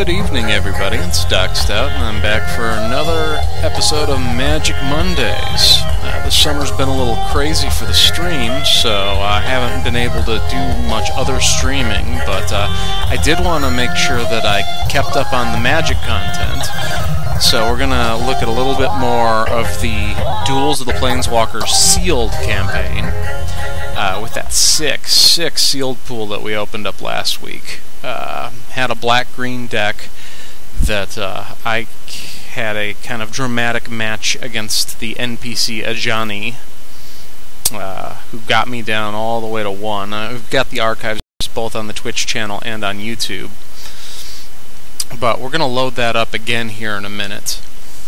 Good evening, everybody. It's Doc Stout, and I'm back for another episode of Magic Mondays. This summer's been a little crazy for the stream, so I haven't been able to do much other streaming, but I did want to make sure that I kept up on the Magic content. So we're going to look at a little bit more of the Duels of the Planeswalkers sealed campaign, with that sick sealed pool that we opened up last week. Had a black-green deck that I had a kind of dramatic match against the NPC Ajani, who got me down all the way to 1. We've got the archives both on the Twitch channel and on YouTube. But we're going to load that up again here in a minute.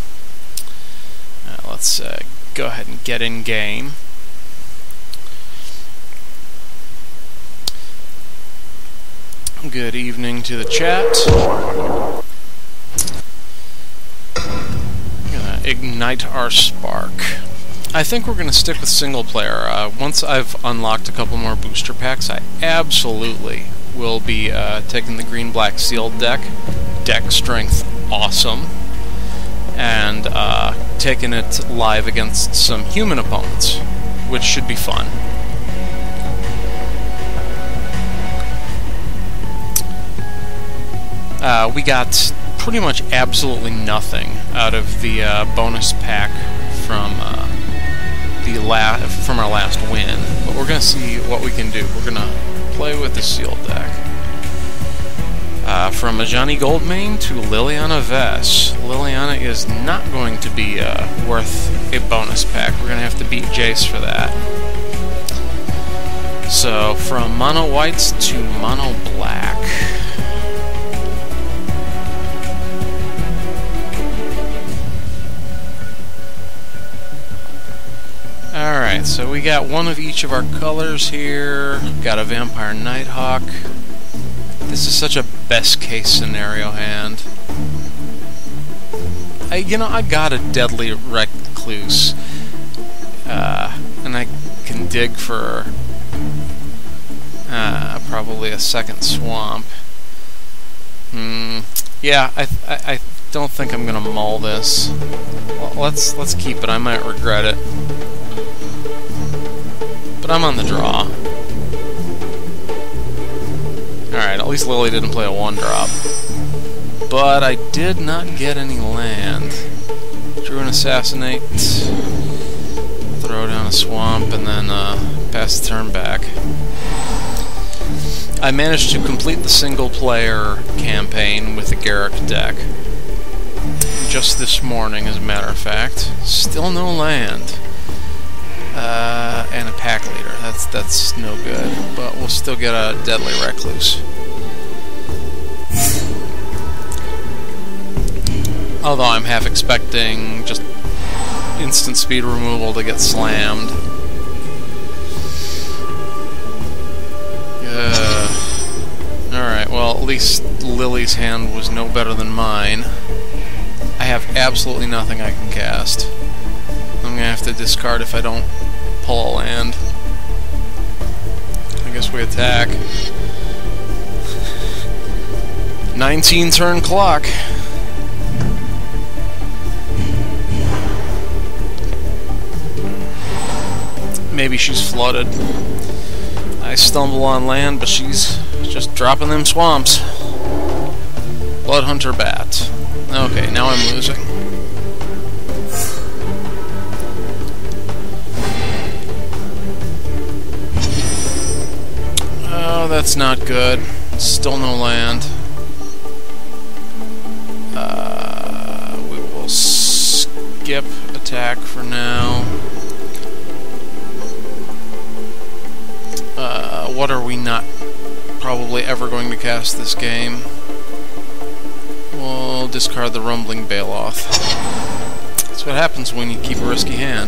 Let's go ahead and get in game. Good evening to the chat. I'm gonna ignite our spark. I think we're gonna stick with single player. Once I've unlocked a couple more booster packs, I absolutely will be taking the green-black sealed deck. Deck strength awesome. And taking it live against some human opponents, which should be fun. We got pretty much absolutely nothing out of the bonus pack from our last win, but we're gonna see what we can do. We're gonna play with the sealed deck. From Ajani Goldmane to Liliana Vess. Liliana is not going to be worth a bonus pack. We're gonna have to beat Jace for that. So from mono whites to mono black. Alright, so we got one of each of our colors here. Got a Vampire Nighthawk. This is such a best-case scenario hand. I got a Deadly Recluse. And I can dig for probably a second swamp. Yeah, I don't think I'm gonna mull this. Well, let's keep it. I might regret it. But I'm on the draw. Alright, at least Lily didn't play a 1-drop. But I did not get any land. Drew an Assassinate, throw down a Swamp, and then pass the turn back. I managed to complete the single-player campaign with the Garrick deck. Just this morning, as a matter of fact. Still no land. And a pack leader. That's no good, but we'll still get a Deadly Recluse. Although I'm half expecting just instant speed removal to get slammed. Alright, well, at least Lily's hand was no better than mine. I have absolutely nothing I can cast. I'm gonna have to discard if I don't pull a land. I guess we attack. 19 turn clock. Maybe she's flooded. I stumble on land, but she's just dropping them swamps. Bloodhunter Bat. Okay, now I'm losing. Oh, that's not good. Still no land. We will skip attack for now. What are we not probably ever going to cast this game? We'll discard the Rumbling Baloth. That's what happens when you keep a risky hand.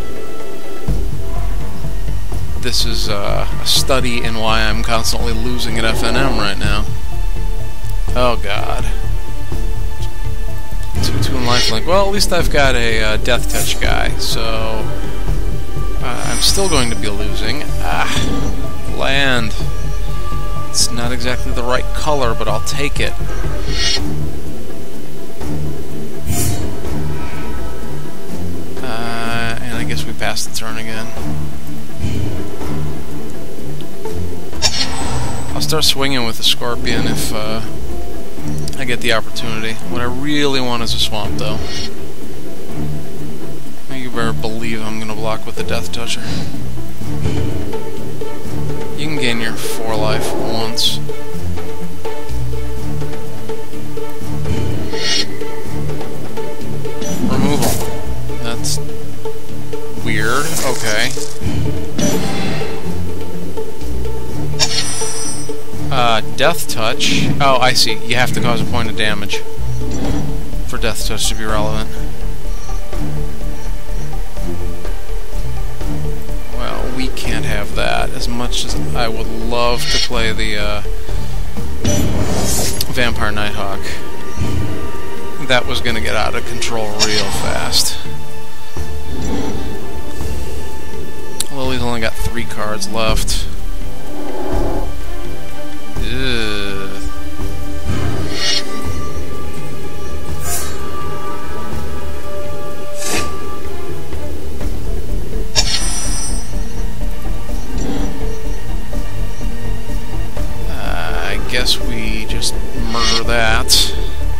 This is a study in why I'm constantly losing at FNM right now. Oh god. 2/2 and lifelink. Well, at least I've got a Death Touch guy, so I'm still going to be losing. Land. It's not exactly the right color, but I'll take it. And I guess we passed the turn again. I'll start swinging with the Scorpion if I get the opportunity. What I really want is a Swamp, though. You better believe I'm going to block with the Death Toucher. You can gain your 4 life once. Removal. That's weird. Okay. Death Touch. Oh, I see. You have to cause a point of damage for Death Touch to be relevant. Well, we can't have that. As much as I would love to play the Vampire Nighthawk, that was going to get out of control real fast. Lily's only got 3 cards left. I guess we just murder that.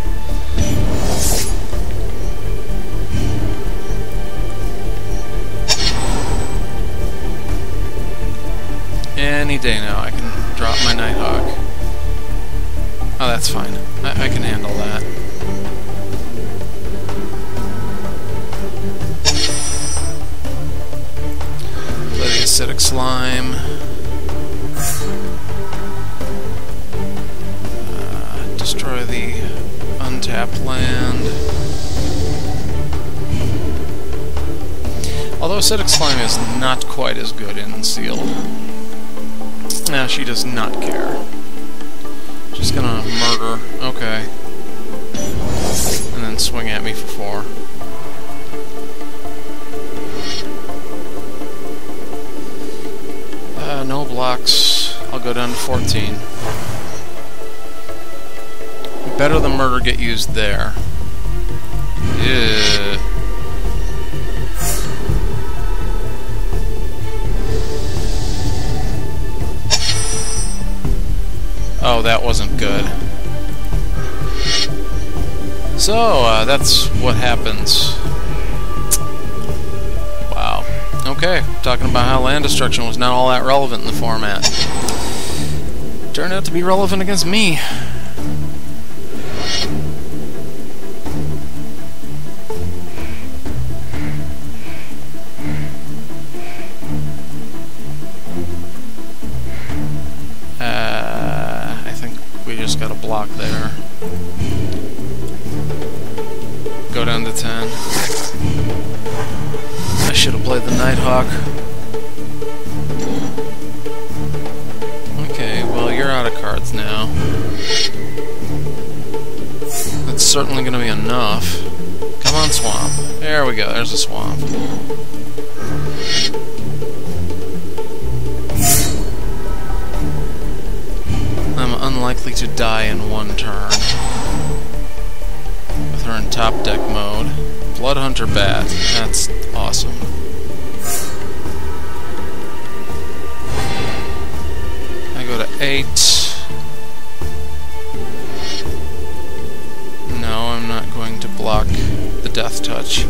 Any day now I can drop my Nighthawk. Oh, that's fine. I can handle that. Play the Acidic Slime. Destroy the untapped land. Although Acidic Slime is not quite as good in Sealed. Nah, she does not care. Just gonna murder. Okay. And then swing at me for 4. No blocks. I'll go down to 14. Better the murder get used there. Yeah. Oh, that wasn't good. So, that's what happens. Wow. Okay, talking about how land destruction was not all that relevant in the format. Turned out to be relevant against me. Got a block there. Go down to 10. I should have played the Nighthawk. Okay, well, you're out of cards now. That's certainly going to be enough. Come on, Swamp. There we go, there's a Swamp. Unlikely to die in 1 turn with her in top deck mode. Bloodhunter Bat, that's awesome. I go to 8. No, I'm not going to block the Death Touch.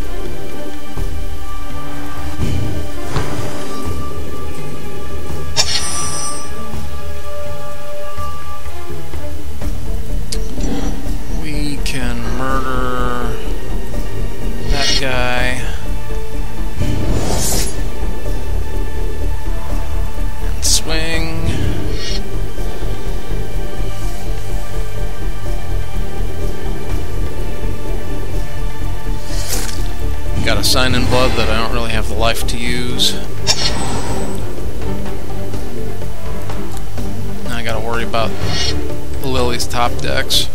Got a Sign in Blood that I don't really have the life to use. Now I gotta worry about Lily's top decks.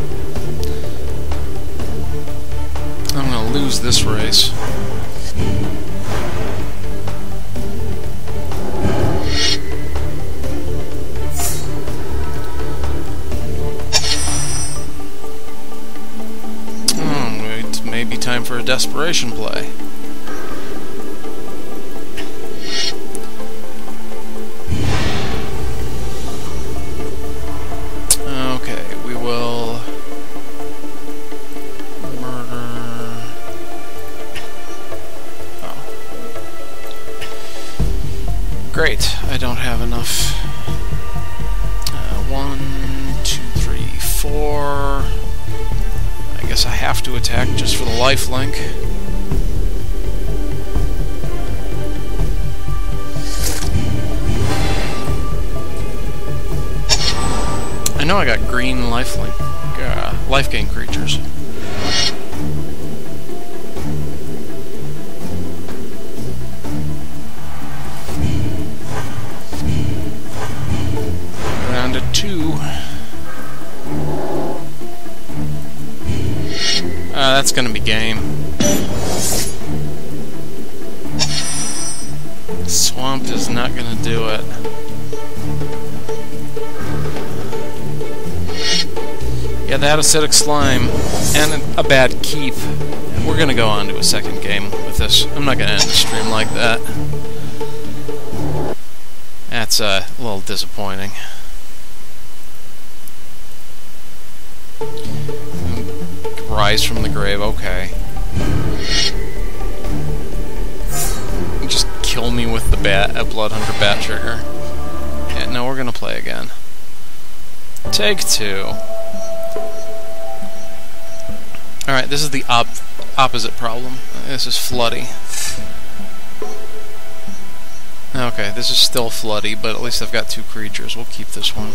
I'm gonna lose this race. for a desperation play. Okay, we will murder... Oh. Great, I don't have enough. 1, 2, 3, 4... I guess I have to attack just for the lifelink. I know I got green lifelink, life gain creatures. Down to 2. That's gonna be game. Swamp is not gonna do it. Yeah, that acidic slime and a bad keep. We're gonna go on to a second game with this. I'm not gonna end the stream like that. That's a little disappointing. Rise from the grave, okay. Just kill me with the Bloodhunter bat trigger. Yeah, no, we're gonna play again. Take 2. Alright, this is the opposite problem. This is floody. Okay, this is still floody, but at least I've got 2 creatures. We'll keep this one.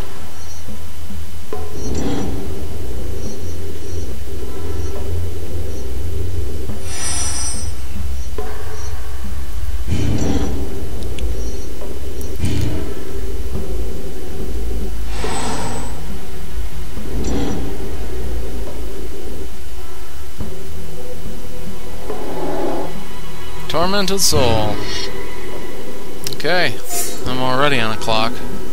Tormented Soul. Okay, I'm already on a clock.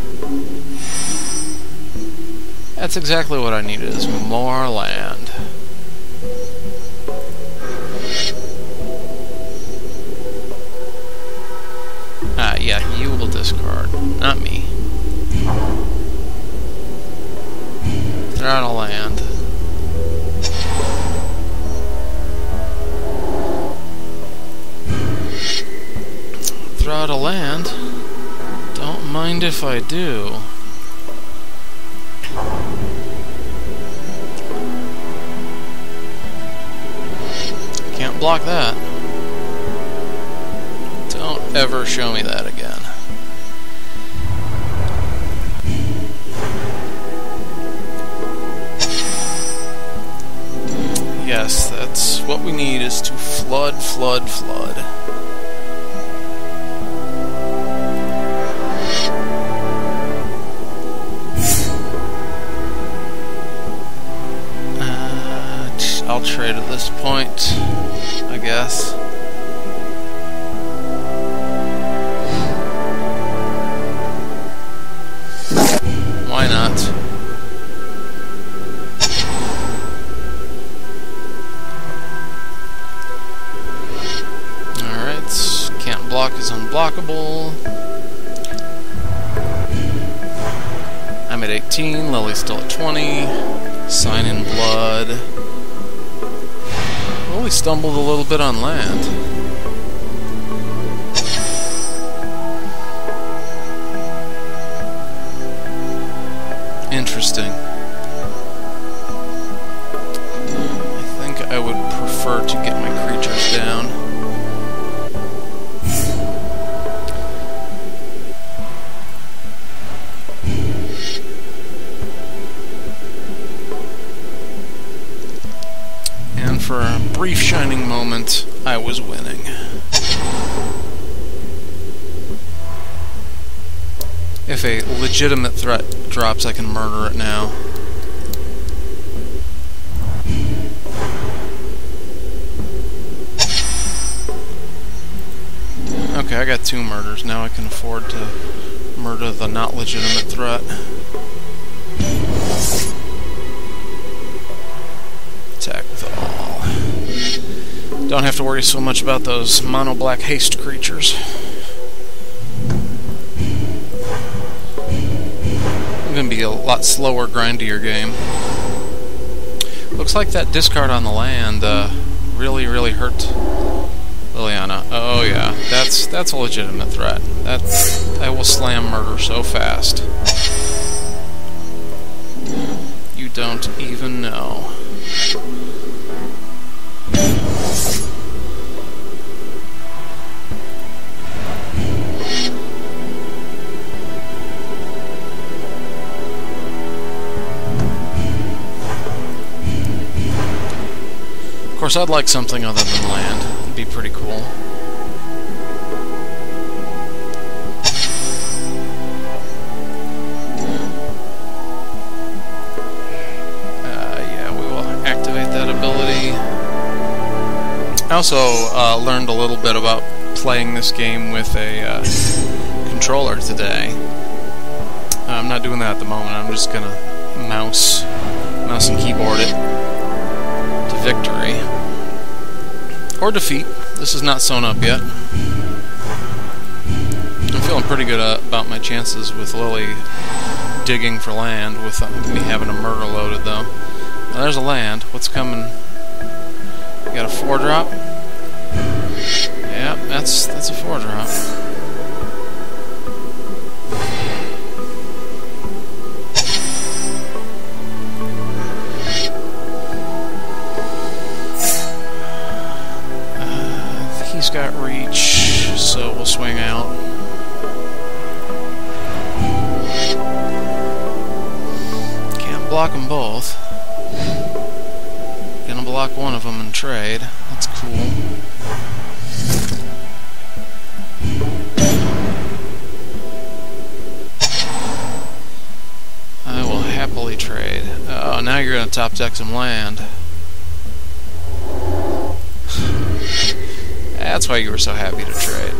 That's exactly what I needed, is more land. Ah, yeah, you will discard, not me. They're out of land. Throw out a land. Don't mind if I do. Can't block that. Don't ever show me that again. Yes, that's what we need, is to flood, flood, flood. I'll trade at this point, I guess. Why not? Alright, can't block is unblockable. I'm at 18, Lily's still at 20. Sign in blood. We stumbled a little bit on land. Interesting. I think I would prefer to get my creatures down. For a brief shining moment, I was winning. If a legitimate threat drops, I can murder it now. Okay, I got 2 murders. Now I can afford to murder the not legitimate threat. Attack with all. Don't have to worry so much about those mono black haste creatures. It's gonna be a lot slower, grindier game. Looks like that discard on the land really hurt Liliana. Oh yeah, that's a legitimate threat. That will slam murder so fast. You don't even know. Of course, I'd like something other than land. It'd be pretty cool. Yeah, we will activate that ability. I also learned a little bit about playing this game with a controller today. I'm not doing that at the moment. I'm just gonna mouse and keyboard it to victory. Or defeat. This is not sewn up yet. I'm feeling pretty good about my chances with Lily digging for land, with me having a murder loaded though. Now there's a land. What's coming? You got a 4-drop? Yep, that's a 4-drop. He's got reach, so we'll swing out. Can't block them both. Gonna block one of them and trade. That's cool. I will happily trade. Oh, now you're gonna top deck some land. That's why you were so happy to trade.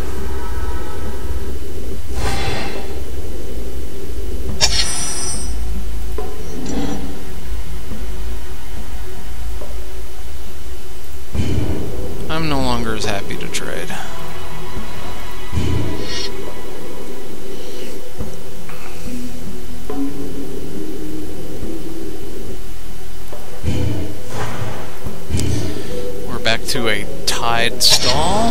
I'm no longer as happy to trade. We're back to a tied stall.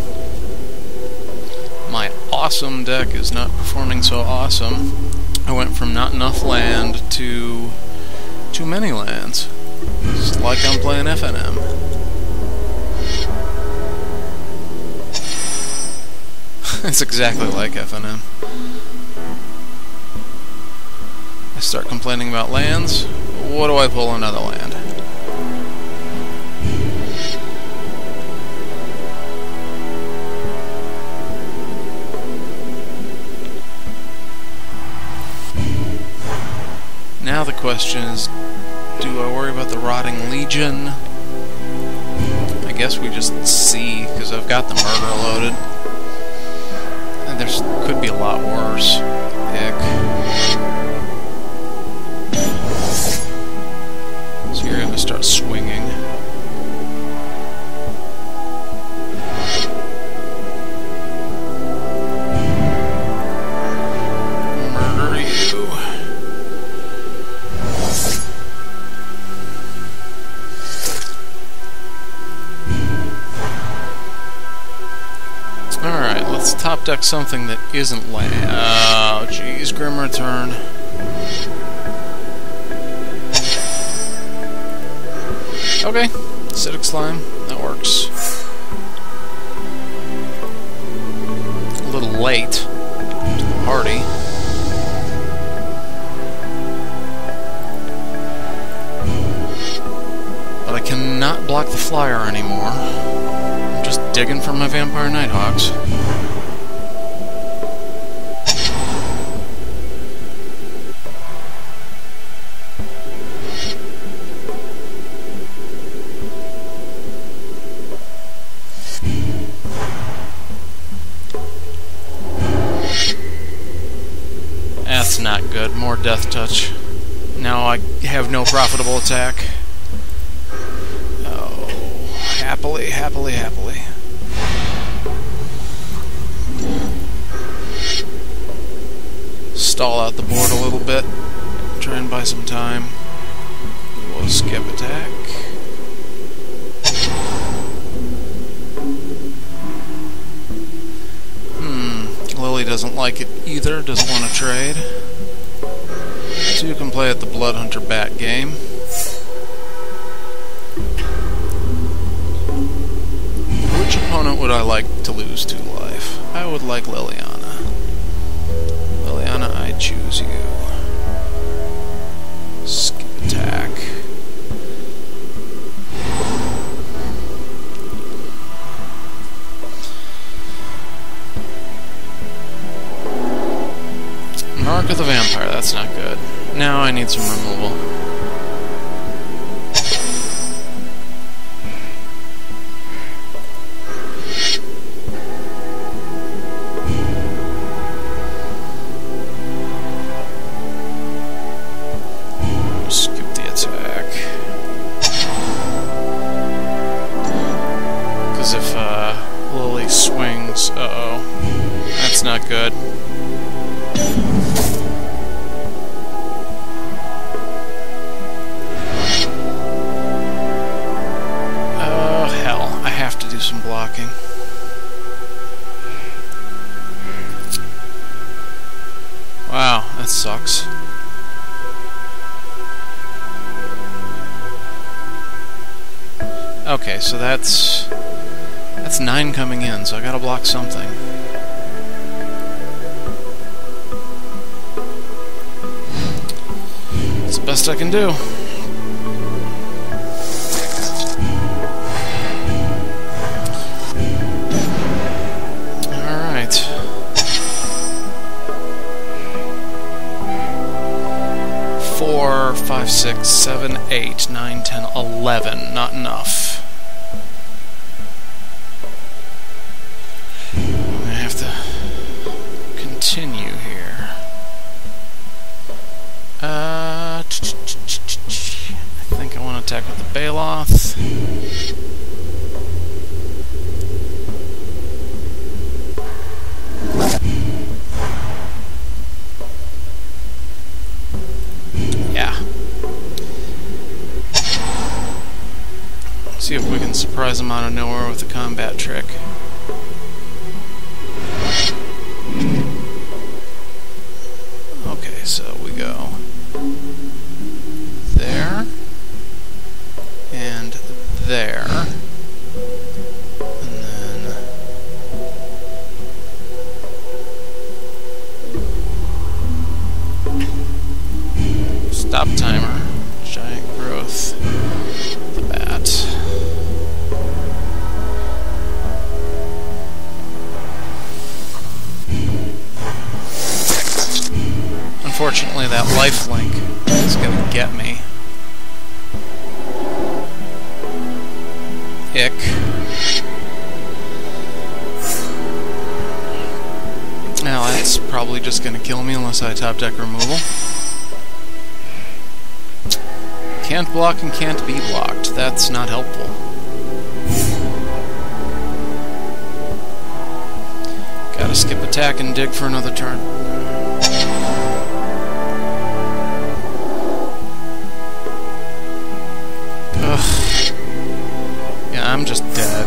My awesome deck is not performing so awesome. I went from not enough land to too many lands. It's like I'm playing FNM. It's exactly like FNM. I start complaining about lands. What do I pull? Another land. Now the question is, do I worry about the Rotting Legion? I guess we just see, because I've got the murder loaded. And there could be a lot worse. Heck. So you're going to start swinging. Murder you. Alright, let's top deck something that isn't land. Oh, jeez, Grim Return. Okay, Acidic Slime, that works. A little late to the party. But I cannot block the flyer anymore. Just digging for my Vampire Nighthawks. That's not good. More Death Touch. Now I have no profitable attack. Happily, happily, happily. Stall out the board a little bit. Try and buy some time. We'll skip attack. Lily doesn't like it either, doesn't want to trade. So you can play at the Bloodhunter Bat game. Which opponent would I like to lose to life? I would like Liliana. Liliana, I choose you. Skip attack. Mark of the Vampire, that's not good. Now I need some removal. Skip the attack. Because if Lily swings, uh-oh, that's not good. Some blocking. Wow, that sucks. Okay, so that's 9 coming in, so I gotta block something. That's the best I can do. Four, 5, 6, 7, 8, 9, 10, 11. Not enough. I have to continue here. I think I want to attack with the Baloth. See if we can surprise him out of nowhere with a combat trick. Okay, so we go there and there, and then stop timer, giant growth, the bat. Unfortunately, that lifelink is going to get me. Ick. Now that's probably just going to kill me unless I top deck removal. Can't block and can't be blocked. That's not helpful. Gotta skip attack and dig for another turn. Ugh. Yeah, I'm just dead.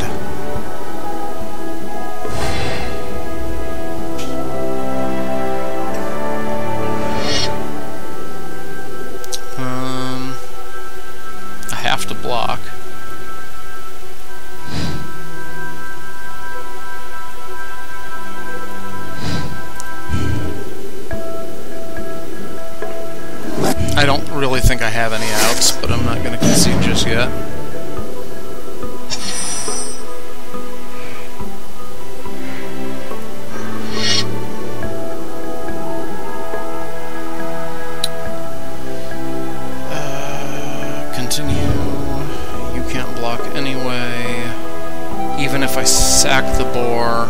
I have to block. I don't really think I have any outs, but I'm not going to concede just yet. Continue. You can't block anyway. Even if I sack the boar.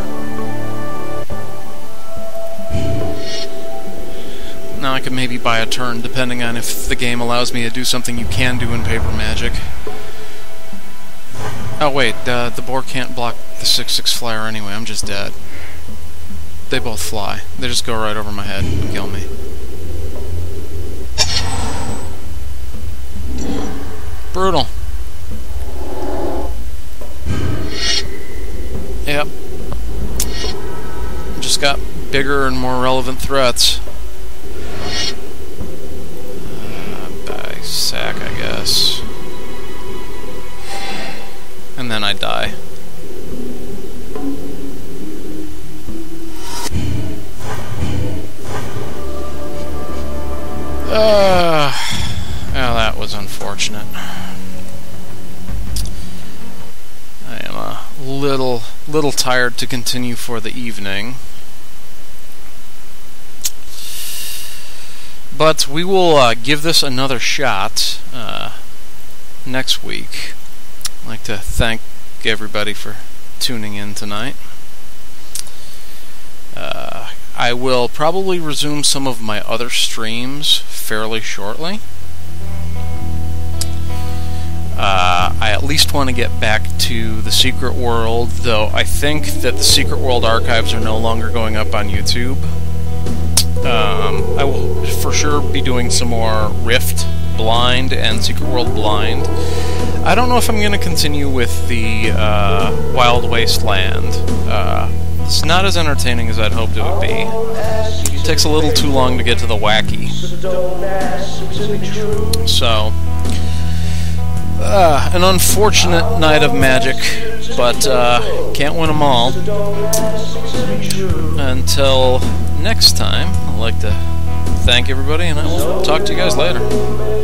Now I could maybe buy a turn, depending on if the game allows me to do something you can do in paper Magic. Oh wait, the boar can't block the 6/6 flyer anyway, I'm just dead. They both fly. They just go right over my head and kill me. Brutal. Yep. Just got bigger and more relevant threats. Die sack, I guess. And then I die. Well, that was unfortunate. I am a little tired to continue for the evening. But we will give this another shot next week. I'd like to thank everybody for tuning in tonight. I will probably resume some of my other streams fairly shortly. I at least want to get back to the Secret World, though I think that the Secret World archives are no longer going up on YouTube. I will for sure be doing some more Rift Blind and Secret World Blind. I don't know if I'm going to continue with the Wild Wasteland. It's not as entertaining as I'd hoped it would be. It takes a little too long to get to the wacky. So, an unfortunate night of Magic, but can't win them all. Until next time, I'd like to thank everybody, and I will talk to you guys later.